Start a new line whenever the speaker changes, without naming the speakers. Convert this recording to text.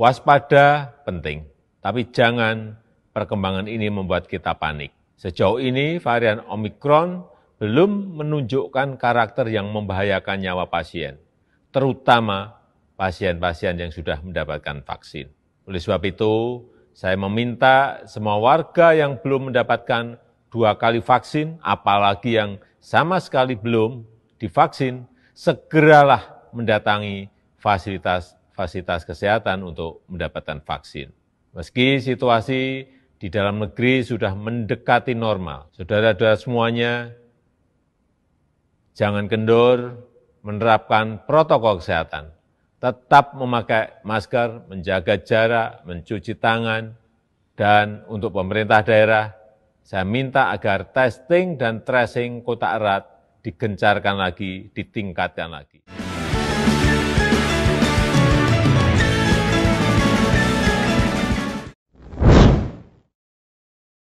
Waspada penting, tapi jangan perkembangan ini membuat kita panik. Sejauh ini varian Omikron belum menunjukkan karakter yang membahayakan nyawa pasien, terutama pasien-pasien yang sudah mendapatkan vaksin. Oleh sebab itu, saya meminta semua warga yang belum mendapatkan 2 kali vaksin, apalagi yang sama sekali belum divaksin, segeralah mendatangi fasilitas kesehatan untuk mendapatkan vaksin. Meski situasi di dalam negeri sudah mendekati normal, saudara-saudara semuanya, jangan kendor menerapkan protokol kesehatan. Tetap memakai masker, menjaga jarak, mencuci tangan, dan untuk pemerintah daerah, saya minta agar testing dan tracing kontak erat digencarkan lagi, ditingkatkan lagi.